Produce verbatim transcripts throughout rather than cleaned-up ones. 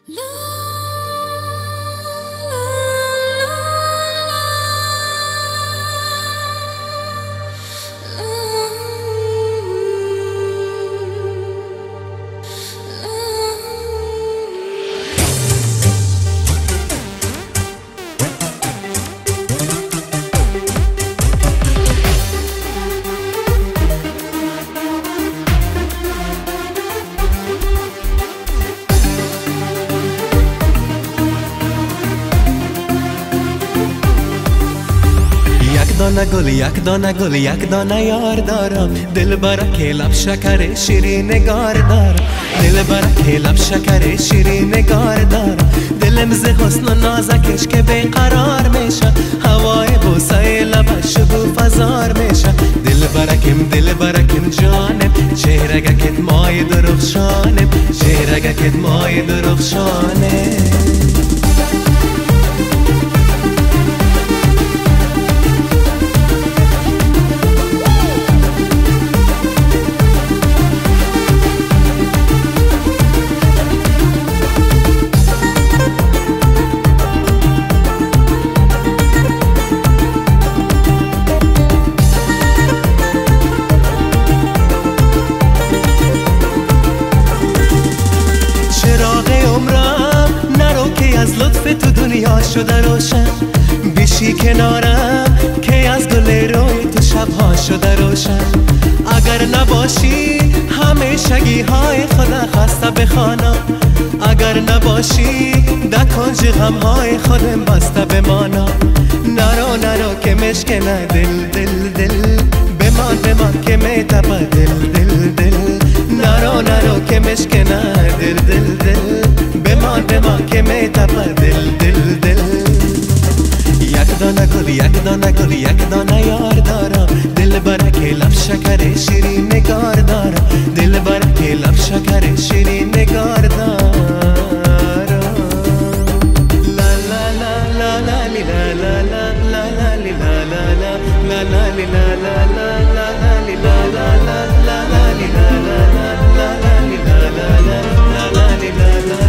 دانه گل یک دانه گل یک دانه یار دارم دل برا لب شکر شیرین نگار دارم دل برا لب شکر شیرین نگار دارم دلم ز حسن و نازکش که بیقرار میشه هوای بوسه لبش شگوف فزار میشه دل برکم دل برکم جانم چهرگکت مای درخشانم چهرگکت مای درخشانم از لطف تو دنیا شده روشن بیشی کنارم که از گل روی تو شبها شده روشن اگر نباشی همیشگی های خدا خسته بخوانم اگر نباشی در کنج غم های خودم بسته بمانم نرو نرو که مشکنه دل دل دل بمان بمان که میتبه دل دل دل نرو نرو که مشکنه دل دل دل بمان بمان که میتپه دل دل دل یک دانه گل یک دانه گل یک دانه یار دارم دل برکه لب شکر شیرین نگار دارم دل برکه لب شکر شیرین نگار دارم لا لا لا لا لا لی لا لا لا لا لی لا لا لا لا لی لا لا لا لا لی لا لا لا لا لی لا لا لا لی لا لا لا لی لا لا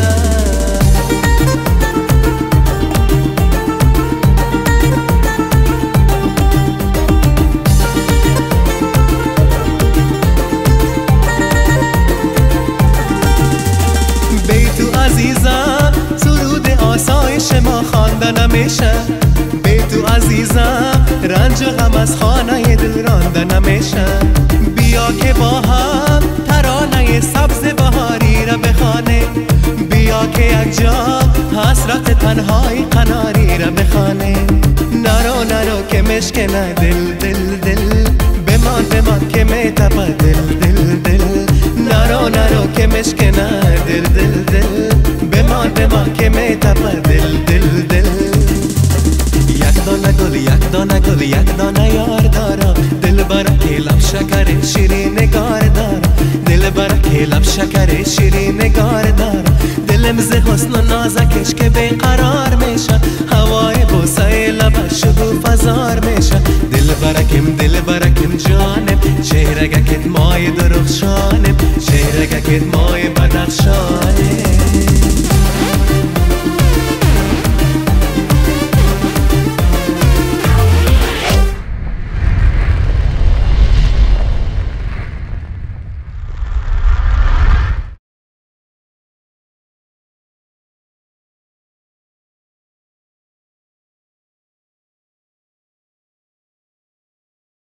عزیزم سرود آسایش ما خوانده نمیشه بی تو عزیزم رنج و غم از خانه دل رانده نمیشه بیا که با هم ترانه سبز بهاری را بخوانه بیا که یک جا حسرت تنهای قناری را بخوانه نرو نرو که مشکنه دل دل دل بمان بمان که میتپه دل دل دل نرو نرو که مشکنه دل دل دل بمان بمان که میتپه دل دل دل یک دانه گل یک دانه گل یک دانه یار دارم دل برکه لب شکر شیرین نگار دارم دل برکه لب شکر شیرین نگار دارم دلم ز حسن و نازکش که بیقرار میشه هوای بوسه لبش شگوف فزار میشه دل برکم دل برکم جانم چهرگکت مای درخشانم چهرگکت مای بدخشانم